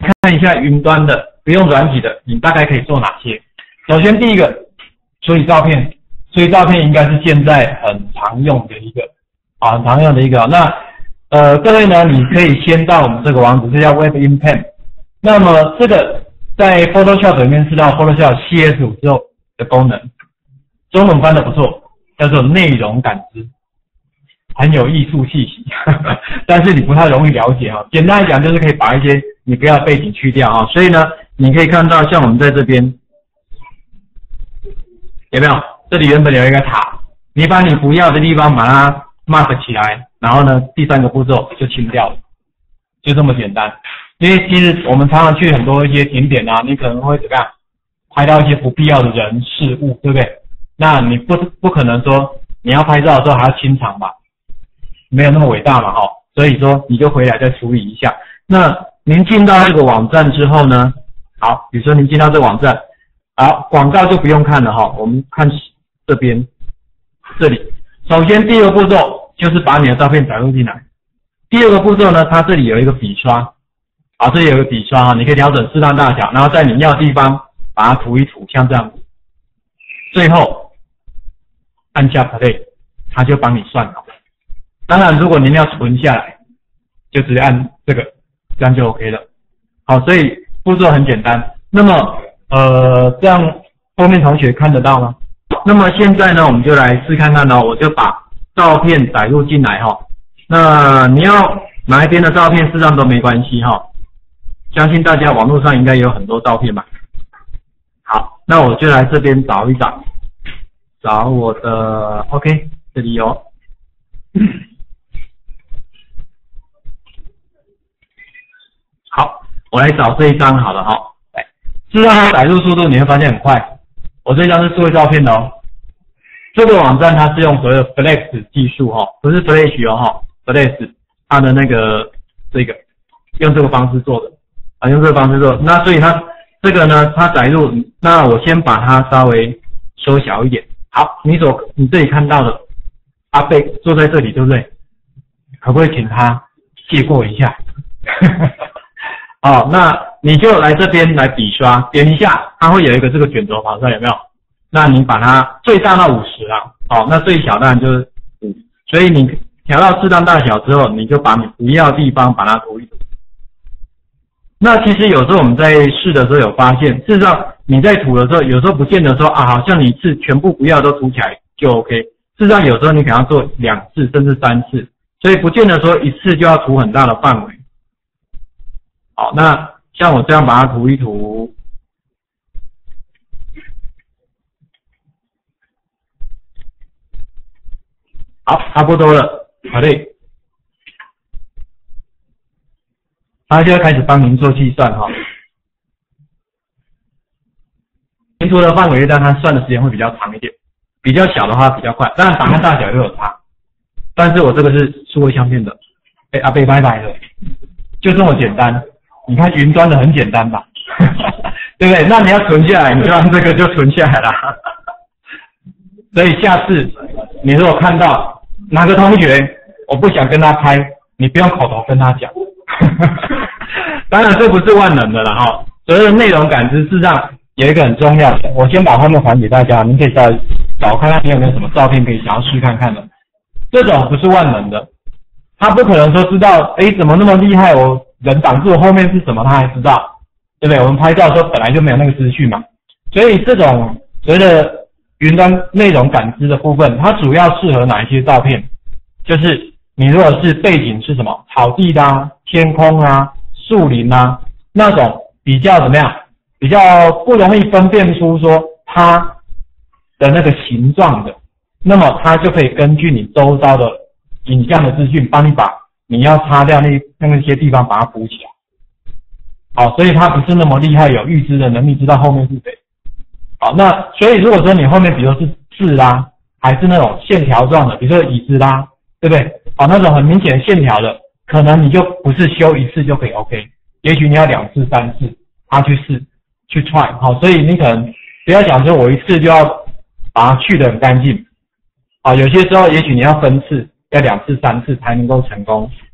看一下云端的，不用软体的，你大概可以做哪些？首先第一个，处理照片，处理照片应该是现在很常用的一个很常用的一个。那各位呢，你可以先到我们这个网址，这叫 WebInPen。那么这个在 Photoshop 里面是到 Photoshop CS5 之后的功能，中文翻的不错，叫做内容感知，很有艺术气息，但是你不太容易了解简单来讲，就是可以把一些你不要的背景去掉所以呢，你可以看到像我们在这边有没有？这里原本有一个塔，你把你不要的地方把它 mark 起来，然后呢，第三个步骤就清掉了，就这么简单。因为其实我们常常去很多一些景点你可能会怎么样，拍到一些不必要的人事物，对不对？那你不可能说你要拍照的时候还要清场吧？没有那么伟大嘛所以说你就回来再处理一下。那您进到这个网站之后呢，好，比如说您进到这个网站，好，广告就不用看了我们看这边这里。首先第一个步骤就是把你的照片载入进来。第二个步骤呢，它这里有一个笔刷这里有一个笔刷你可以调整适当大小，然后在你要的地方把它涂一涂，像这样子。最后按下 Play， 它就帮你算好了。当然如果您要存下来，就直接按这个，这样就 OK 了。好，所以步骤很简单。那么这样后面同学看得到吗？那么现在呢，我们就来试看看我就把照片载入进来那你要哪一边的照片事实上都没关系相信大家网络上应该有很多照片吧。好，那我就来这边找一找，找我的 OK， 这里有好，我来找这一张好了事实上它载入速度你会发现很快。我这张是数位照片的这个网站它是用所谓的 Flash 技术不是 Flash Flash 它的那个这个用这个方式做的用这个方式做。那所以它这个呢，它载入，那我先把它稍微缩小一点。好，你这里看到的阿贝坐在这里，对不对？可不可以请他借过一下？那你就来这边来笔刷，点一下，它会有一个这个卷轴跑出来，有没有？那你把它最大到50那最小当然就是5，所以你调到适当大小之后，你就把你不要的地方把它涂一涂。那其实有时候我们在试的时候有发现，事实上你在涂的时候，有时候不见得说好像你一次全部不要都涂起来就 OK。事实上有时候你可能要做2次甚至3次，所以不见得说一次就要涂很大的范围。好，那像我这样把它涂一涂，好，差不多了，好嘞。它就会开始帮您做计算您涂的范围但它算的时间会比较长一点，比较小的话比较快，当然档案大小又有差。但是我这个是数位相片的，阿贝拜拜了，就这么简单。你看云端的很简单吧，对不对？那你要存下来，你就让这个就存下来了。所以下次你如果看到哪个同学我不想跟他拍，你不用口头跟他讲。当然这不是万能的了所谓的内容感知事实上有一个很重要的，我先把画面还给大家，您可以再找看看你有没有什么照片可以想要试看看的。这种不是万能的，他不可能说知道怎么那么厉害，我人挡住后面是什么他还知道，对不对？我们拍照的时候本来就没有那个资讯嘛，所以这种所谓的云端内容感知的部分，它主要适合哪一些照片？就是你如果是背景是什么草地天空树林那种比较怎么样，比较不容易分辨出说它的那个形状的，那么它就可以根据你周遭的影像的资讯，帮你把你要擦掉那些地方把它补起来。好，所以它不是那么厉害，有预知的能力，知道后面是谁。好，那所以如果说你后面比如说是字还是那种线条状的，比如说椅子对不对？那种很明显的线条的，可能你就不是修一次就可以 OK， 也许你要2次3次他去试去 try。 好，所以你可能不要想说我一次就要把它去得很干净。有些时候也许你要分次，要2次3次才能够成功。